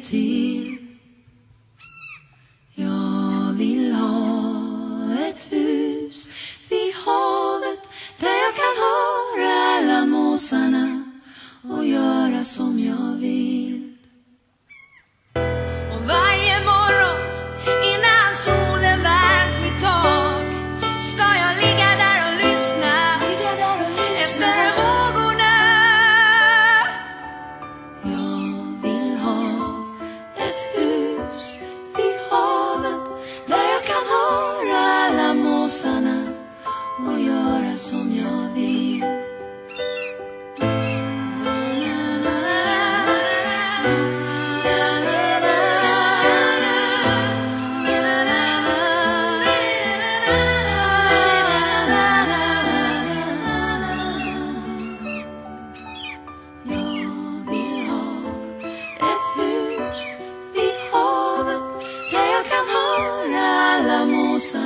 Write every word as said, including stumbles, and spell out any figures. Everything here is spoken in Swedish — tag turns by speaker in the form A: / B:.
A: till. Jag vill ha ett hus vid havet där jag kan höra alla måsarna och göra som jag vill. Och varje morgon innan solen värmt mitt tak ska jag ligga där och lyssna, ligga där och lyssna efter vågorna. Jag vill ha ett hus vid havet där jag kan höra alla måsarna och göra som jag vill. Måsarna